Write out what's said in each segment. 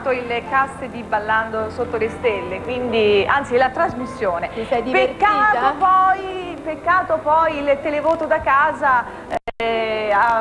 fatto il cast di Ballando sotto le stelle, quindi, anzi la trasmissione. Ti sei divertita? Peccato poi il televoto da casa ha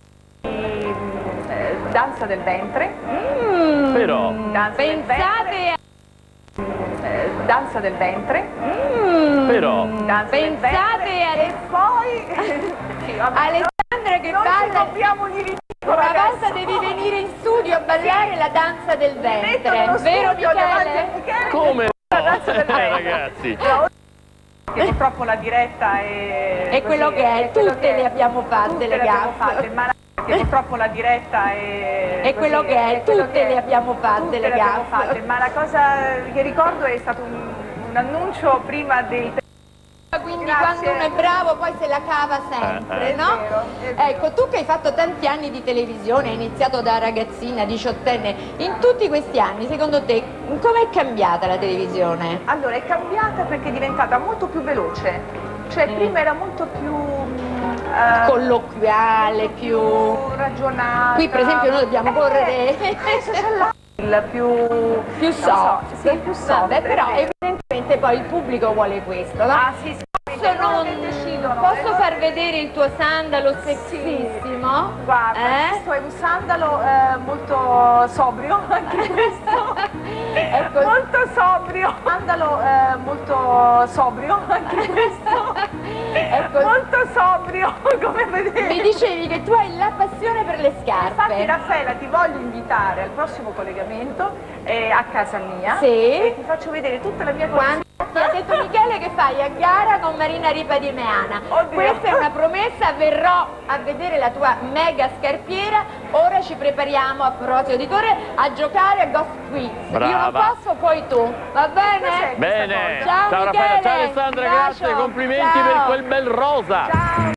Danza del ventre. Però Pensate Danza del ventre. Però Pensate e poi sì, vabbè, Alessandra che non balla. ci copriamo di ridicolo. Una adesso. volta devi venire in studio a ballare la danza del ventre, Mettono vero studio davanti a Michele? Michele, come la no? danza del ventre. Ragazzi, Che purtroppo la diretta È quello così, che è, tutte le abbiamo fatte tutte le le abbiamo gaffe. fatte, ma che purtroppo la diretta È quello che è, tutte le abbiamo fatte le gaffe. ma la cosa che ricordo è stato un annuncio prima del... Quindi Grazie. quando uno è bravo poi se la cava sempre, no? È vero. Ecco, tu che hai fatto tanti anni di televisione, hai iniziato da ragazzina, diciottenne, in tutti questi anni, secondo te, com'è cambiata la televisione? Allora, è cambiata perché è diventata molto più veloce, cioè prima era molto più... Colloquiale, più ragionata. Qui per esempio noi dobbiamo correre. Adesso c'è il Più soft. Sì, più soft. Vabbè, però evidentemente poi il pubblico vuole questo, no? Ah sì, Posso far vedere il tuo sandalo sexissimo? Guarda, questo è un sandalo molto sobrio, anche questo. Ecco. Molto sobrio. Sandalo molto sobrio, anche questo. Ecco. Molto sobrio, come vedete. Mi dicevi che tu hai la passione per le scarpe. Infatti Raffaella ti voglio invitare al prossimo collegamento a casa mia. Sì. E ti faccio vedere tutta la mia collezione. Ti ha detto Michele che fai a gara con Marina Ripa di Meana. Oddio. Questa è una promessa, verrò a vedere la tua mega scarpiera. Ora ci prepariamo, a proposito di correre, a giocare a Ghost Quiz. Brava. Io non posso, poi tu. Va bene? bene. Ciao Ciao Michele. Raffaella, ciao Alessandra, Un bacio. grazie, complimenti Ciao. per quel bel rosa. Ciao.